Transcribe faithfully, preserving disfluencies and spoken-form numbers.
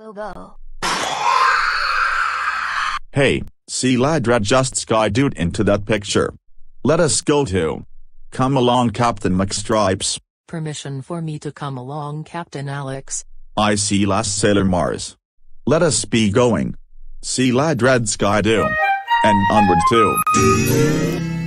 Bobo. Hey, see lad red just skydooed into that picture. Let us go too. Come along Captain McStripes. Permission for me to come along, Captain Alex. I see last Sailor Mars. Let us be going. See lad red skydoo. And onward too.